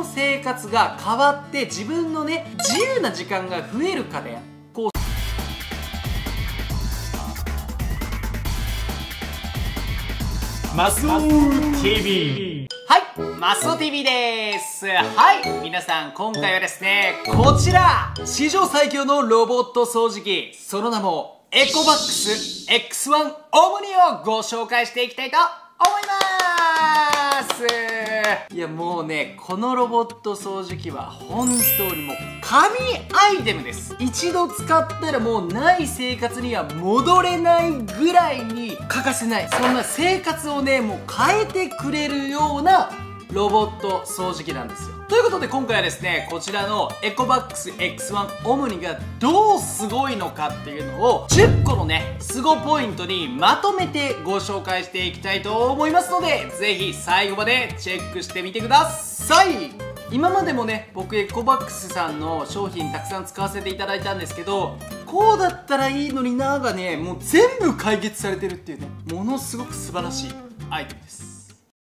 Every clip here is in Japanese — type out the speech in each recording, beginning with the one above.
生活が変わって自分のね自由な時間が増えるかでこうマスオ TV。 はい、マスオ TV です。はい、皆さん今回はですね、こちら史上最強のロボット掃除機、その名もエコバックス X1 オムニをご紹介していきたいと思います。いやもうね、このロボット掃除機は本当にもう神アイテムです。一度使ったらもうない生活には戻れないぐらいに欠かせない、そんな生活をねもう変えてくれるようなロボット掃除機なんですよ。ということで今回はですね、こちらのエコバックス X1 オムニがどうすごいのかっていうのを10個のねすごポイントにまとめてご紹介していきたいと思いますので、ぜひ最後までチェックしてみてください。今までもね、僕エコバックスさんの商品たくさん使わせていただいたんですけど、こうだったらいいのになーがねもう全部解決されてるっていうね、ものすごく素晴らしいアイテムです。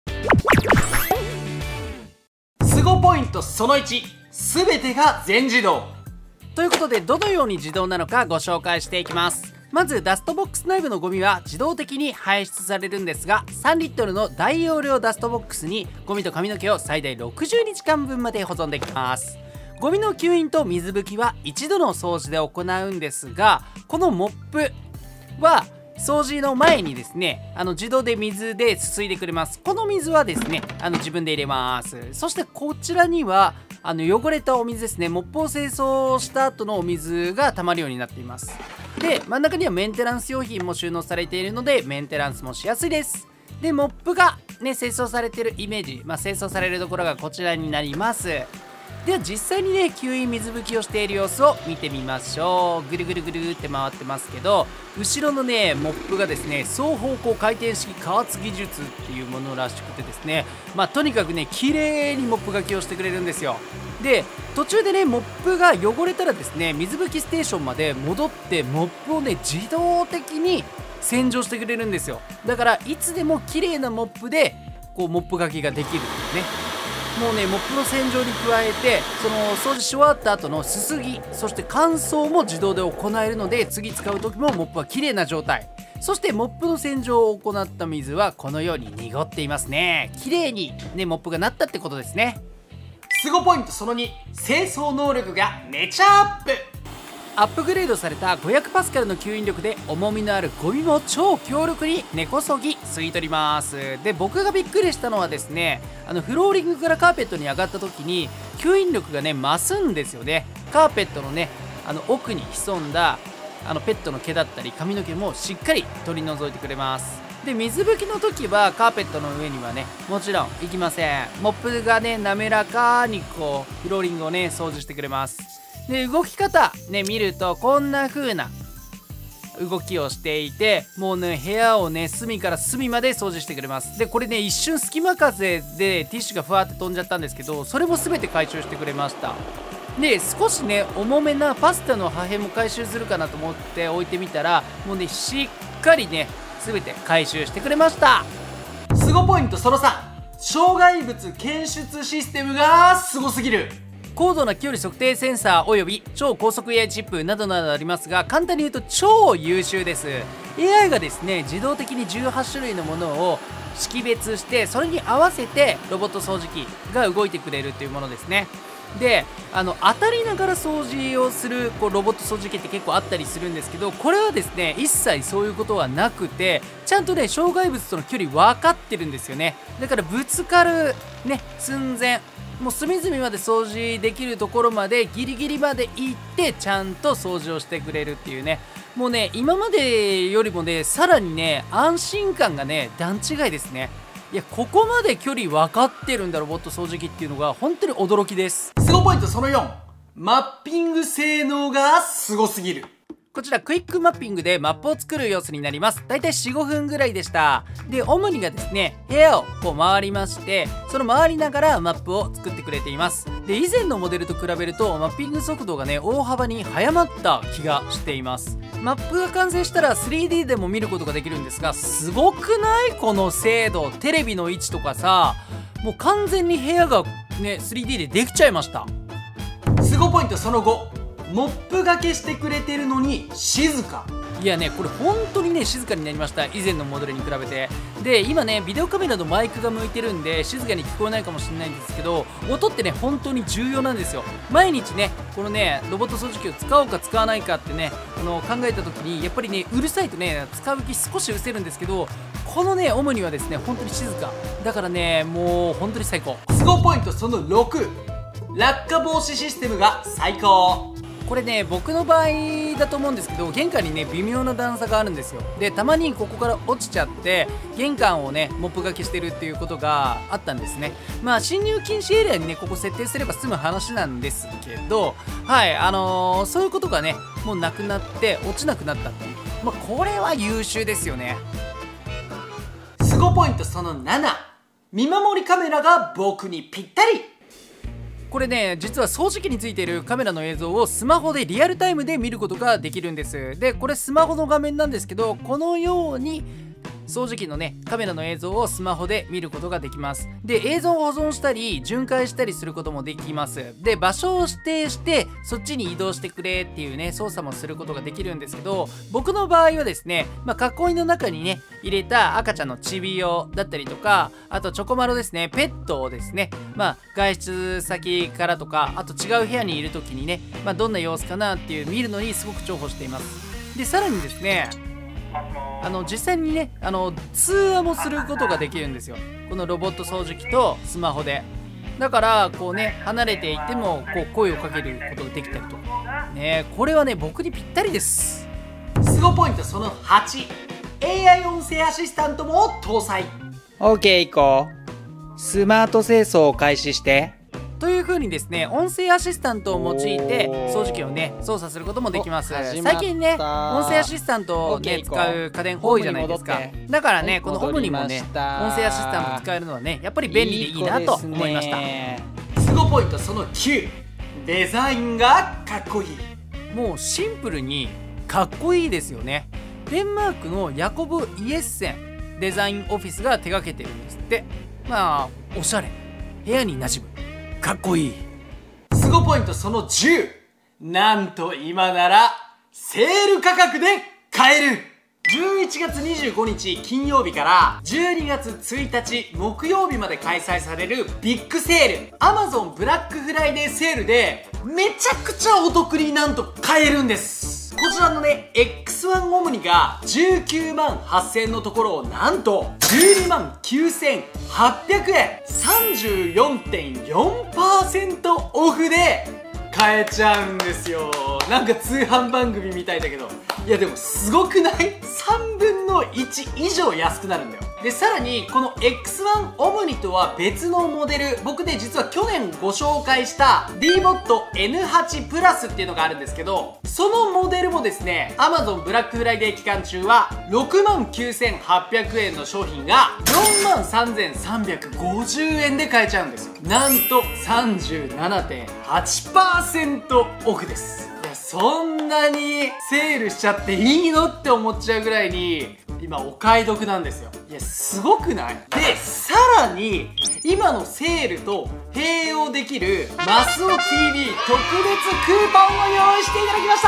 スゴポイントその1、すべてが全自動。ということで、どのように自動なのかご紹介していきます。まずダストボックス内部のゴミは自動的に排出されるんですが、3リットルの大容量ダストボックスにゴミと髪の毛を最大60日間分まで保存できます。ゴミの吸引と水拭きは一度の掃除で行うんですが、このモップは掃除の前にですね、自動で水ですすいでくれます。この水はですね、自分で入れます。そしてこちらには汚れたお水ですね、モップを清掃した後のお水が溜まるようになっています。で、真ん中にはメンテナンス用品も収納されているので、メンテナンスもしやすいです。で、モップがね清掃されているイメージ、清掃されるところがこちらになります。では実際にね吸引水拭きをしている様子を見てみましょう。ぐるぐるぐるって回ってますけど、後ろのねモップがですね双方向回転式加圧技術っていうものらしくてですね、とにかくね綺麗にモップがけをしてくれるんですよ。で、途中でねモップが汚れたらですね、水拭きステーションまで戻ってモップをね自動的に洗浄してくれるんですよ。だからいつでも綺麗なモップでこうモップがけができるんですね。もうねモップの洗浄に加えて、その掃除し終わった後のすすぎ、そして乾燥も自動で行えるので、次使う時もモップは綺麗な状態。そしてモップの洗浄を行った水はこのように濁っていますね。綺麗にねモップがなったってことですね。スゴポイントその2、清掃能力がめちゃアップ。アップグレードされた500パスカルの吸引力で重みのあるゴミも超強力に根こそぎ吸い取ります。で、僕がびっくりしたのはですね、フローリングからカーペットに上がった時に吸引力がね増すんですよね。カーペットのね奥に潜んだペットの毛だったり髪の毛もしっかり取り除いてくれます。で、水拭きの時はカーペットの上にはねもちろん行きません。モップがね滑らかにこうフローリングをね掃除してくれます。で、動き方ね見るとこんな風な動きをしていて、もうね部屋をね隅から隅まで掃除してくれます。で、これね一瞬隙間風でティッシュがふわって飛んじゃったんですけど、それも全て回収してくれました。で、少しね重めなパスタの破片も回収するかなと思って置いてみたら、もうねしっかりね全て回収してくれました。スゴポイントその3、障害物検出システムがすごすぎる。高度な距離測定センサーおよび超高速 AI チップなどなどありますが、簡単に言うと超優秀です。 AI がですね自動的に18種類のものを識別して、それに合わせてロボット掃除機が動いてくれるというものですね。で、当たりながら掃除をするロボット掃除機って結構あったりするんですけど、これはですね一切そういうことはなくて、ちゃんとね障害物との距離分かってるんですよね。だからぶつかるね寸前、もう隅々まで掃除できるところまでギリギリまで行ってちゃんと掃除をしてくれるっていうね、もうね今までよりもねさらにね安心感がね段違いですね。いや、ここまで距離分かってるんだロボット掃除機っていうのが本当に驚きです。スゴポイントその4、マッピング性能がすごすぎる。こちらクイックマッピングでマップを作る様子になります。だいたい 4,5 分ぐらいでした。で、オムニがですね部屋をこう回りまして、その回りながらマップを作ってくれています。で、以前のモデルと比べるとマッピング速度がね大幅に速まった気がしています。マップが完成したら 3D でも見ることができるんですが、すごくないこの精度。テレビの位置とかさ、もう完全に部屋がね 3D でできちゃいました。 スゴポイントその後、モップがけしてくれてるのに静か。 いやねこれ本当にね静かになりました、以前のモデルに比べて。で今ねビデオカメラのマイクが向いてるんで静かに聞こえないかもしれないんですけど、音ってね本当に重要なんですよ。毎日ねこのねロボット掃除機を使おうか使わないかってね考えた時にやっぱりねうるさいとね使う気少し失せるんですけど、このねオムニはですね本当に静かだからねもう本当に最高。 スゴポイントその6、落下防止システムが最高。 これね僕の場合だと思うんですけど、玄関にね微妙な段差があるんですよ。でたまにここから落ちちゃって玄関をねモップがけしてるっていうことがあったんですね。まあ侵入禁止エリアにねここ設定すれば済む話なんですけど、はいそういうことがねもうなくなって落ちなくなったっていう、まあこれは優秀ですよね。 スゴポイントその7、見守りカメラが僕にぴったり。 これね実は掃除機についているカメラの映像をスマホでリアルタイムで見ることができるんです。でこれスマホの画面なんですけど、このように掃除機のねカメラの映像をスマホで見ることができます。で映像を保存したり巡回したりすることもできます。で場所を指定してそっちに移動してくれっていうね操作もすることができるんですけど、僕の場合はですね、囲いの中にね入れた赤ちゃんのちびよだったりとか、あとチョコマロですね、ペットをですね外出先からとか、あと違う部屋にいる時にね、どんな様子かなっていう見るのにすごく重宝しています。でさらにですね実際にね通話もすることができるんですよ、このロボット掃除機とスマホで。だからこうね離れていてもこう声をかけることができたりとかね、これはね僕にぴったりです。 スゴポイントその8、AI 音声アシスタントも搭載。 OK 行こう。スマート清掃を開始して。 という風にですね音声アシスタントを用いて掃除機をね操作することもできます。最近ね音声アシスタントをね使う家電多いじゃないですか。だからねこのオムにもね音声アシスタント使えるのはねやっぱり便利でいいなと思いました。 スゴポイントその9、デザインがかっこいい。 もうシンプルにかっこいいですよね。デンマークのヤコブ・イエッセンデザインオフィスが手掛けてるんですって。おしゃれ、部屋に馴染む、かっこいい。 スゴポイントその10、なんと今ならセール価格で買える。11月25日金曜日から12月1日木曜日まで開催されるビッグセール Amazon ブラックフライデーセールでめちゃくちゃお得になんと買えるんです。こちらのね X1 オムニが19万8000円のところをなんと12万9800円、 34.4% オフで買えちゃうんですよ。なんか通販番組みたいだけど、いやでもすごくない？ 3 分の1以上安くなるんだよ。でさらにこの X1 オムニとは別のモデル、僕で実は去年ご紹介した DBOT N8 プラスっていうのがあるんですけど、そのモデルもですね Amazon ブラックフライデー期間中は6万9800円の商品が4万3350円で買えちゃうんですよ。なんと 37.8% オフです。いやそんなにセールしちゃっていいのって思っちゃうぐらいに今お買い得なんですよ。いやすごくない？でさらに今のセールと併用できるマスオ TV 特別クーポンを用意していただきました。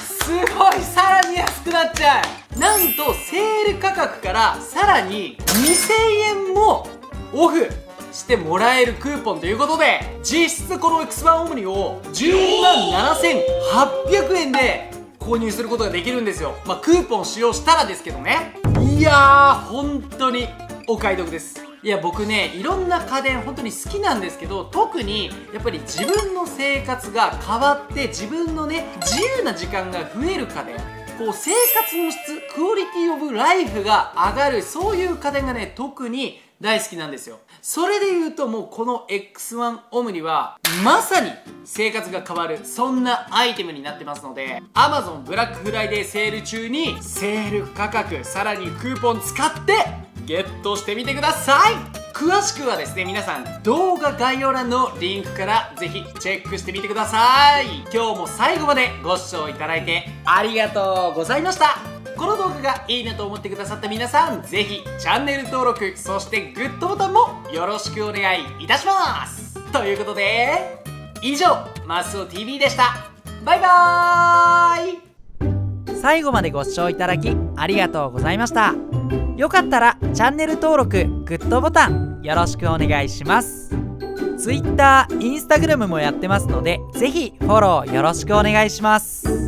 すごい、さらに安くなっちゃう。なんとセール価格からさらに2000円もオフしてもらえるクーポンということで、実質この X1 オムニを12万7800円で購入することができるんですよ。クーポン使用したらですけどね。いやー本当にお買い得です。いや僕ねいろんな家電本当に好きなんですけど、特にやっぱり自分の生活が変わって自分のね自由な時間が増える家電、こう生活の質、クオリティオブライフが上がる、そういう家電がね特に大好きなんですよ。それで言うともうこの X1 オムニはまさに生活が変わる、そんなアイテムになってますので、 Amazon ブラックフライデーセール中にセール価格さらにクーポン使ってゲットしてみてください。詳しくはですね皆さん動画概要欄のリンクからぜひチェックしてみてください。今日も最後までご視聴いただいてありがとうございました。 この動画がいいなと思ってくださった皆さん、ぜひチャンネル登録、そしてグッドボタンもよろしくお願いいたします。ということで、以上、マスオ TV でした。バイバーイ。 最後までご視聴いただきありがとうございました。よかったらチャンネル登録、グッドボタンよろしくお願いします。Twitter、Instagram もやってますので、ぜひフォローよろしくお願いします。